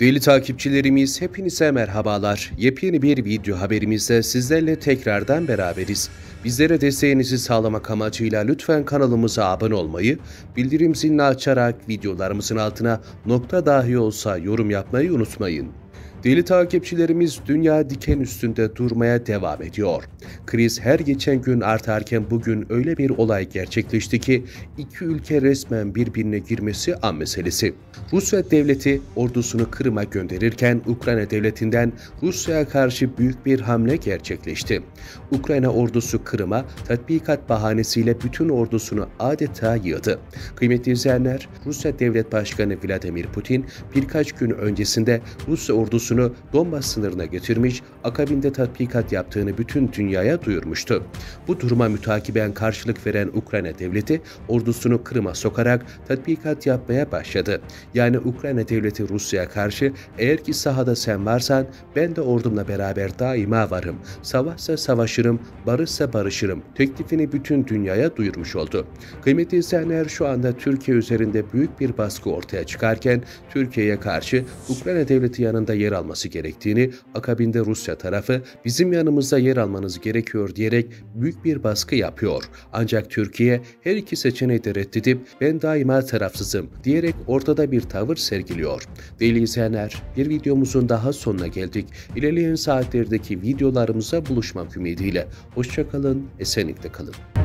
Değerli takipçilerimiz, hepinize merhabalar. Yepyeni bir video haberimizde sizlerle tekrardan beraberiz. Bizlere desteğinizi sağlamak amacıyla lütfen kanalımıza abone olmayı, bildirim zilini açarak videolarımızın altına nokta dahi olsa yorum yapmayı unutmayın. Değerli takipçilerimiz, dünya diken üstünde durmaya devam ediyor. Kriz her geçen gün artarken bugün öyle bir olay gerçekleşti ki iki ülke resmen birbirine girmesi an meselesi. Rusya devleti ordusunu Kırım'a gönderirken Ukrayna devletinden Rusya'ya karşı büyük bir hamle gerçekleşti. Ukrayna ordusu Kırım'a tatbikat bahanesiyle bütün ordusunu adeta yığdı. Kıymetli izleyenler, Rusya Devlet Başkanı Vladimir Putin birkaç gün öncesinde Rusya ordusunu Donbas sınırına getirmiş, akabinde tatbikat yaptığını bütün dünyaya duyurmuştu. Bu duruma mütakiben karşılık veren Ukrayna devleti ordusunu Kırım'a sokarak tatbikat yapmaya başladı. Yani Ukrayna devleti Rusya'ya karşı eğer ki sahada sen varsan ben de ordumla beraber daima varım. Savaşsa savaşırım, barışsa barışırım teklifini bütün dünyaya duyurmuş oldu. Kıymetli izleyenler, şu anda Türkiye üzerinde büyük bir baskı ortaya çıkarken Türkiye'ye karşı Ukrayna devleti yanında yer alması gerektiğini, akabinde Rusya tarafı bizim yanımızda yer almanız gerekiyor diyerek büyük bir baskı yapıyor. Ancak Türkiye her iki seçeneği de reddedip ben daima tarafsızım diyerek ortada bir tavır sergiliyor. Değerli izleyenler, bir videomuzun daha sonuna geldik. İlerleyen saatlerdeki videolarımıza buluşmak ümidiyle. Hoşça kalın, esenlikle kalın.